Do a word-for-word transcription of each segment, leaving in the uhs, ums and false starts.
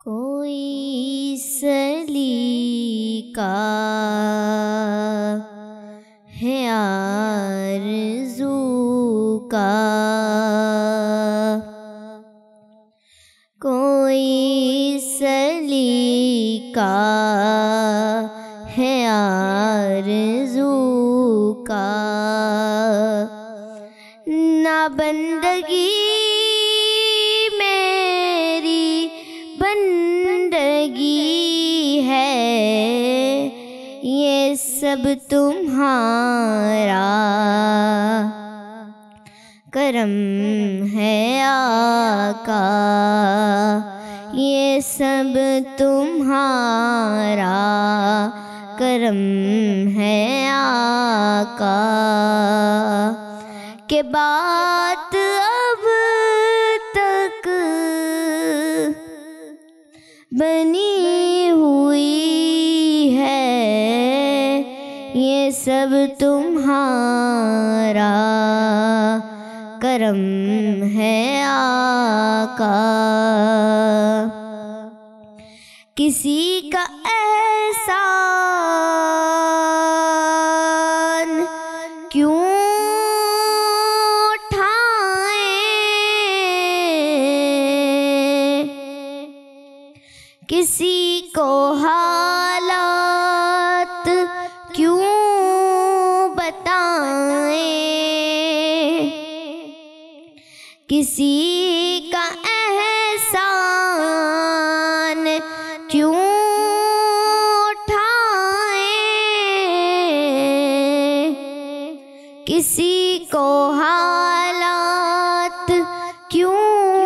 कोई सलीका है आरज़ू का, कोई सलीका है आरज़ू का, ना बंदगी ये सब तुम्हारा करम है आका, ये सब तुम्हारा करम है आका, के बात अब तक बनी हुई ये सब तुम्हारा करम है आका। किसी का एहसान क्यों उठाएं, किसी को हालात क्यों बताएं, किसी का एहसान क्यों उठाएं, किसी को हालात क्यों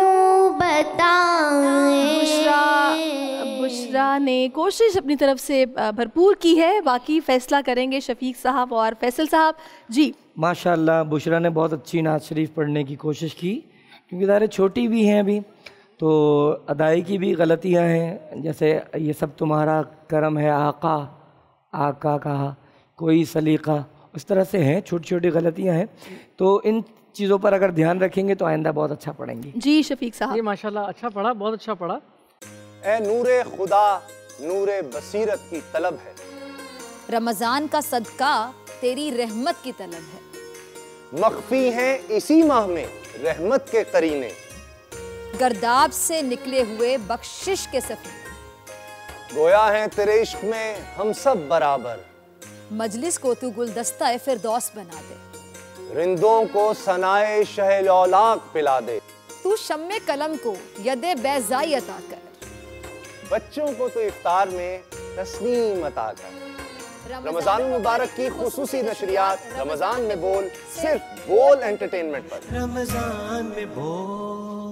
बताएं। बुशरा बुशरा ने कोशिश अपनी तरफ से भरपूर की है, बाकी फैसला करेंगे शफीक साहब और फैसल साहब। जी माशाल्लाह बुशरा ने बहुत अच्छी नात शरीफ पढ़ने की कोशिश की, क्योंकि ज़ाहिर छोटी भी हैं अभी, तो अदायगी भी गलतियां हैं, जैसे ये सब तुम्हारा करम है आका, आका कहा, कोई सलीका, उस तरह से हैं, छोटी छोटी गलतियां हैं। तो इन चीज़ों पर अगर ध्यान रखेंगे तो आइंदा बहुत अच्छा पढ़ेंगे। जी शफीक साहब। ये माशाल्लाह अच्छा पढ़ा, बहुत अच्छा पढ़ा। ए नूरे खुदा नूरे बसीरत की तलब है, रमज़ान का सदका तेरी रहमत की तलब है, मख्फी हैं इसी माह में रहमत के करीने, गर्दाब से निकले हुए बख्शिश के सफीने, गोया हैं तेरे इश्क में हम सब बराबर, मजलिस को तू गुलदस्ता फिरदौस बना दे, रिंदों को सनाए शहलौलाक पिला दे, तू शम्मे कलम को यदे बैज़ाई अता कर, बच्चों को तो इफ्तार में तस्नीम अता कर। रमजान मुबारक की खुसूसी नशरियात रमजान में बोल, सिर्फ बोल एंटरटेनमेंट पर। रमजान में बोल।